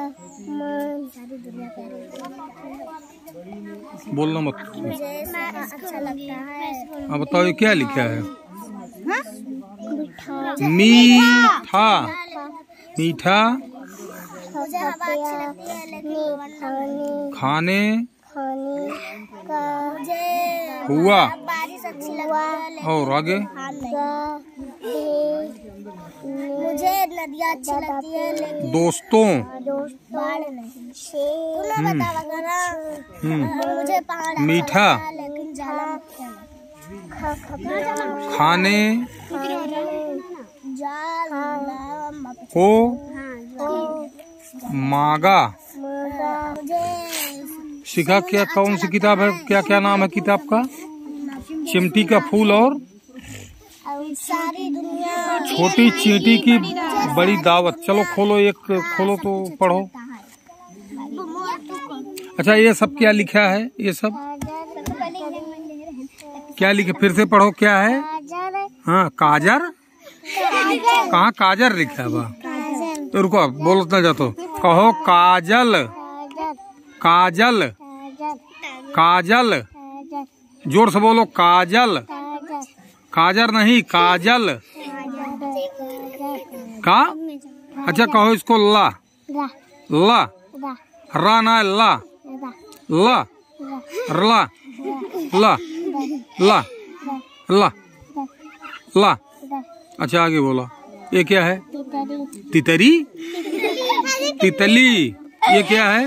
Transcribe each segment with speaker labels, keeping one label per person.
Speaker 1: बोलना मत।
Speaker 2: मुझे अच्छा लगता है।
Speaker 1: अब बताओ ये क्या लिखा है?
Speaker 2: मीठा।
Speaker 1: मीठा।
Speaker 2: मुझे हवा अच्छी लगती है लेकिन
Speaker 1: खाने
Speaker 2: का मुझे
Speaker 1: हुआ।
Speaker 2: बारिश अच्छी लगती है
Speaker 1: और आगे
Speaker 2: मुझे नदियाँ अच्छी लगती है लेकिन
Speaker 1: दोस्तों।
Speaker 2: बाढ़ नहीं। मुझे पहाड़
Speaker 1: मीठा।
Speaker 2: लेकिन
Speaker 1: खाने को मांगा। शिखा क्या कौन सी किताब है? क्या क्या नाम है किताब का? चिमटी का फूल और
Speaker 2: सारी दुनिया।
Speaker 1: छोटी चींटी की बड़ी दावत। चलो खोलो, एक खोलो तो पढ़ो। अच्छा ये सब क्या लिखा है? ये सब क्या लिखा? फिर से पढ़ो। क्या है? हाँ काजर। कहाँ काजर लिखा है? तो रुको बोलता जा तो कहो काजल। काजल। काजल। जोर से बोलो काजल। काजर नहीं काजल। का अच्छा कहो इसको ला। ला। रा ना ला। ला। ला। ला। ला। ला। ला। अच्छा आगे बोला। ये क्या है? तितरी। तितली। ये क्या है?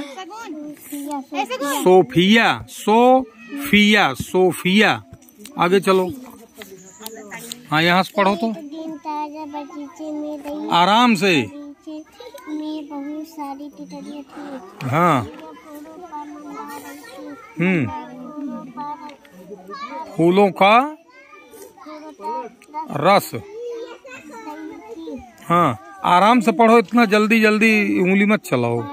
Speaker 1: सोफिया। सोफिया। सोफिया। आगे चलो। हाँ यहाँ से पढ़ो तो आराम से।
Speaker 2: में बहुत सारी तितलियां थी।
Speaker 1: हाँ। फूलों का रस। हाँ आराम से पढ़ो, इतना जल्दी जल्दी उंगली मत चलाओ।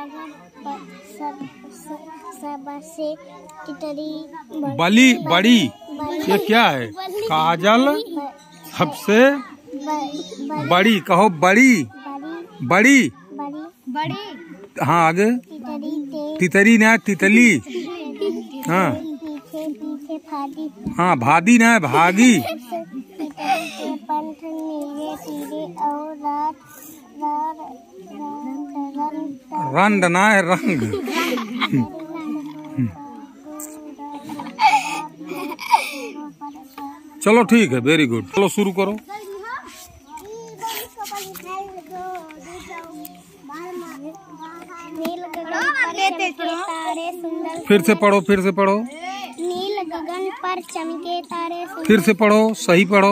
Speaker 1: बली बड़ी। ये क्या है? काजल सबसे बड़ी। कहो बड़ी। बड़ी। हाँ आगे। तितरी ना तितली। हाँ हाँ भादी ना भागी। रंग ना है रंग। चलो ठीक है, वेरी गुड। चलो शुरू करो। फिर से पढ़ो, फिर से पढ़ो।
Speaker 2: नील गगन पर चमके तारे।
Speaker 1: फिर से पढ़ो, सही पढ़ो।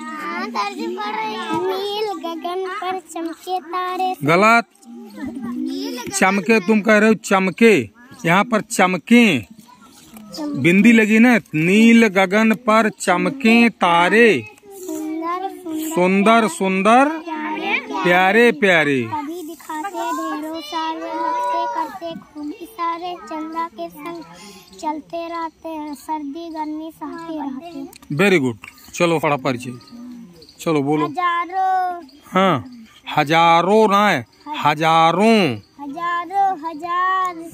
Speaker 2: नील गगन पर चमके तारे।
Speaker 1: गलत। चमके तुम कह रहे हो चमके, यहाँ पर चमके बिंदी लगी ना। नील गगन पर चमके तारे। सुंदर सुंदर प्यारे प्यारे।
Speaker 2: कभी दिखाते ढेरों सारे, लगते करते खूब इशारे। चंदा के संग चलते रहते हैं, सर्दी गर्मी सहते रहते हैं।
Speaker 1: Very good. चलो पढ़ा परिचय। चलो बोलो।
Speaker 2: हजारों।
Speaker 1: हाँ हजारों ना है, हजारों।
Speaker 2: हजारों हजार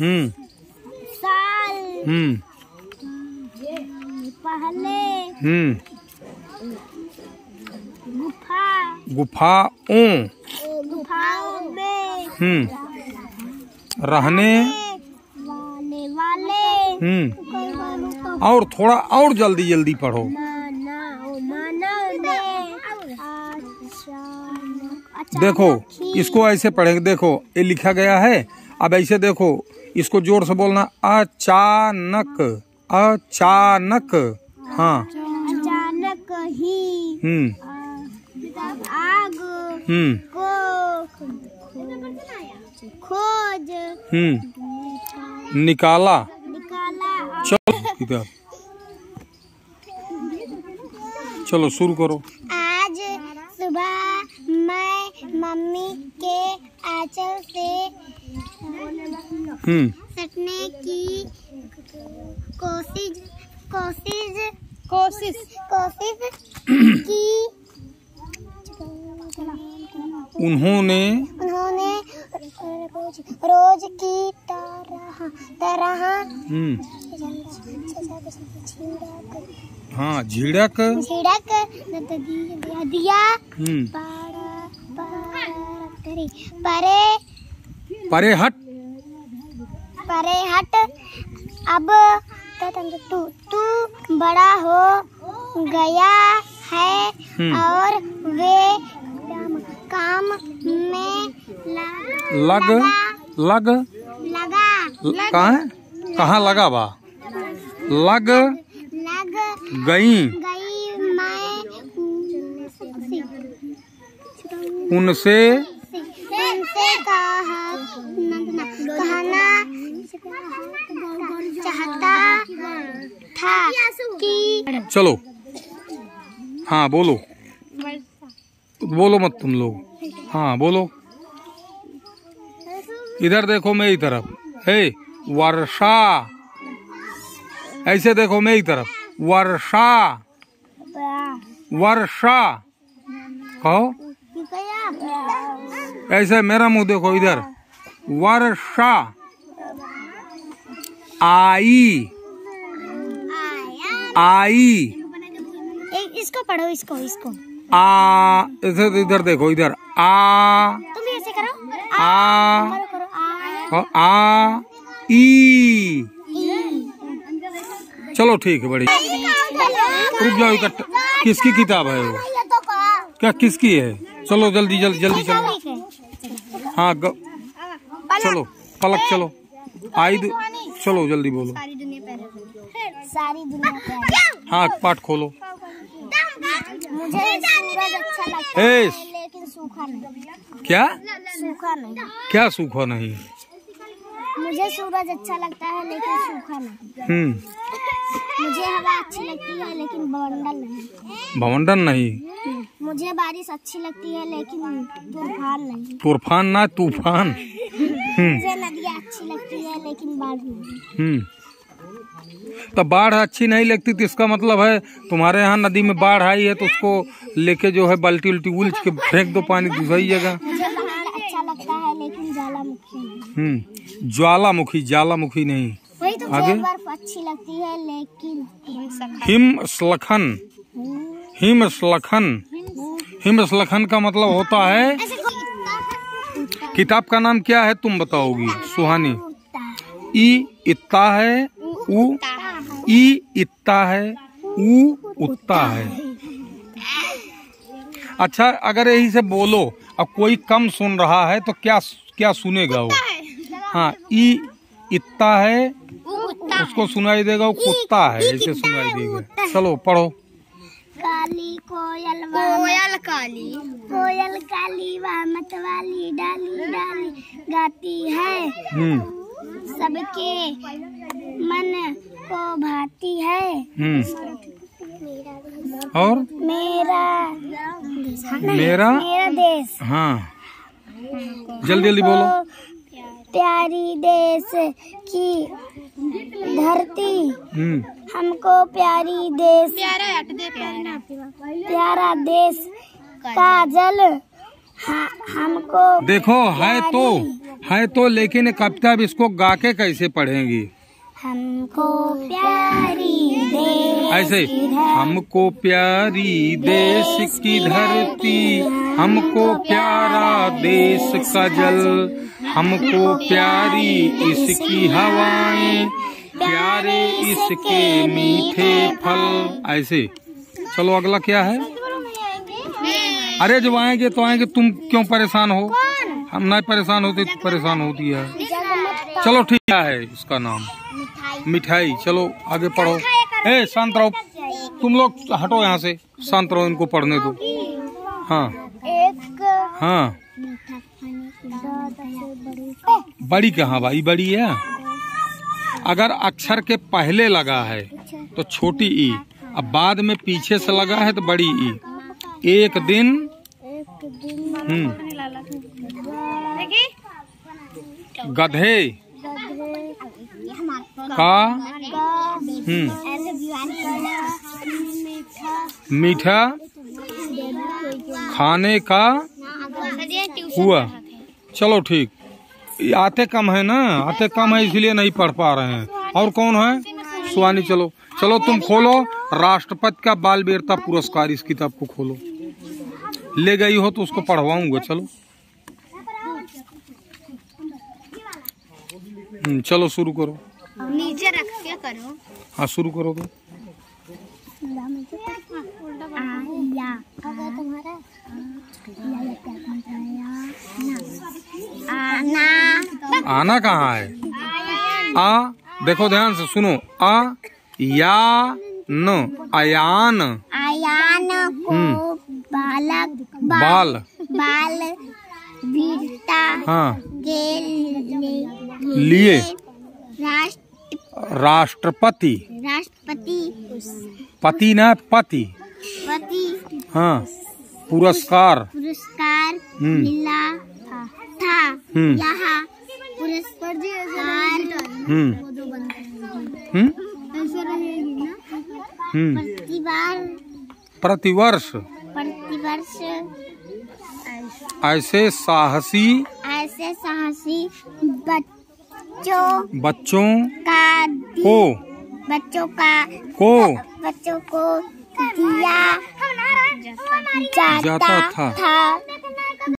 Speaker 2: साल पहले
Speaker 1: गुफाओं
Speaker 2: में
Speaker 1: रहने
Speaker 2: वाले।
Speaker 1: और थोड़ा और जल्दी जल्दी पढ़ो। देखो इसको ऐसे पढ़ेंगे। देखो ये लिखा गया है, अब ऐसे देखो, इसको जोर से बोलना। अचानक। अचानक। हाँ
Speaker 2: अचानक ही आग को खोज
Speaker 1: निकाला। चलो इधर चलो शुरू करो।
Speaker 2: आज सुबह मैं मम्मी के आंचल से सटने की कोशिश की। रोज की तरह
Speaker 1: हाँ झिड़क
Speaker 2: दिया
Speaker 1: परे हट
Speaker 2: अब तू बड़ा हो गया है और वे काम में
Speaker 1: लगा कहाँ लगा बा लग गई
Speaker 2: मैं
Speaker 1: उनसे
Speaker 2: कहना चाहता था कि
Speaker 1: चलो हाँ बोलो मत तुम लोग हाँ बोलो। इधर देखो मेरी तरफ हे वर्षा ऐसे देखो मेरी तरफ वर्षा कहो ऐसे मेरा मुंह देखो इधर वर्षा आई
Speaker 2: इसको पढ़ो इसको
Speaker 1: ऐसे इधर देखो इधर
Speaker 2: तुम भी ऐसे करो
Speaker 1: करो ई चलो ठीक है बड़ी रुक जाओ इकट्ठा किसकी किताब है वो क्या किसकी है चलो जल्दी चलो हाँ चलो पलक चलो चलो जल्दी बोलो
Speaker 2: सारी दुनिया
Speaker 1: हाँ पाठ खोलो।
Speaker 2: मुझे सूरज अच्छा लगता है लेकिन सूखा नहीं।
Speaker 1: क्या सूखा नहीं?
Speaker 2: मुझे सूरज अच्छा लगता है लेकिन सूखा नहीं। मुझे हवा अच्छी लगती है लेकिन
Speaker 1: बवंडर नहीं।
Speaker 2: मुझे बारिश अच्छी लगती है लेकिन तूफान नहीं।
Speaker 1: तूफान ना तूफान।
Speaker 2: मुझे नदियाँ अच्छी लगती है लेकिन बाढ़ नहीं।
Speaker 1: तो बाढ़ अच्छी नहीं लगती तो इसका मतलब है तुम्हारे यहाँ नदी में बाढ़ आई है तो उसको लेके जो है बाल्टी उल्टी उल्च के फेंक दो पानी दूसरी जगह।
Speaker 2: मुझे अच्छा लगता है लेकिन ज्वालामुखी
Speaker 1: ज्वालामुखी नहीं।
Speaker 2: वही तो आगे बर्फ अच्छी लगती है लेकिन
Speaker 1: हिमस्खलन का मतलब होता है। किताब का नाम क्या है तुम बताओगी सुहानी? ई इत्ता है उ ई इत्ता है उ उत्ता है। अच्छा अगर यही से बोलो अब कोई कम सुन रहा है तो क्या सुनेगा वो? हाँ ई इत्ता है उसको सुनाई देगा वो कुत्ता है ऐसे सुनाई देगा। चलो पढ़ो।
Speaker 2: काली कोयल काली वामत वाली डाली गाती है सबके मन को भाती है।
Speaker 1: और मेरा
Speaker 2: देश
Speaker 1: हाँ जल्दी बोलो।
Speaker 2: प्यारी देश की धरती हमको प्यारा देश का जल हमको
Speaker 1: देखो है तो लेकिन कविता अब इसको गा के कैसे पढ़ेंगी?
Speaker 2: हमको प्यारी देश
Speaker 1: ऐसे हमको प्यारी देश की धरती हमको प्यारा देश का जल हमको प्यारी इसकी हवाएं प्यारे इसके मीठे फल। ऐसे चलो अगला क्या है? अरे जब आएंगे तो आएंगे तुम क्यों परेशान हो? हम नहीं परेशान होते तो परेशान होती है। चलो ठीक है इसका नाम मिठाई। चलो आगे पढ़ो। ए शांत रहो तुम लोग हटो यहाँ से शांत रहो इनको पढ़ने दो। हाँ बड़ी कहाँ भाई बड़ी है? अगर अक्षर के पहले लगा है तो छोटी ई अब बाद में पीछे से लगा है तो बड़ी ई। एक दिन गधे का मीठा खाने का हुआ। चलो ठीक। आते कम है ना, आते कम है इसलिए नहीं पढ़ पा रहे हैं। और कौन है? सुहानी। चलो चलो तुम खोलो राष्ट्रपति का बाल वीरता पुरस्कार, इस किताब को खोलो। ले गई हो तो उसको पढ़वाऊंगा। चलो चलो शुरू करो।
Speaker 2: नीचे रख के करो।
Speaker 1: हाँ शुरू करो तो। आना कहाँ है? आ देखो ध्यान से सुनो। आ या न, अयान।
Speaker 2: अयान को बालक
Speaker 1: बाल
Speaker 2: बाल वीरता
Speaker 1: हाँ
Speaker 2: के
Speaker 1: लिए
Speaker 2: राष्ट्रपति
Speaker 1: पति ना पति हाँ पुरस्कार
Speaker 2: मिला था। यहाँ पुरस्कार
Speaker 1: प्रतिवर्ष ऐसे साहसी बच्चों को दिया जाता था।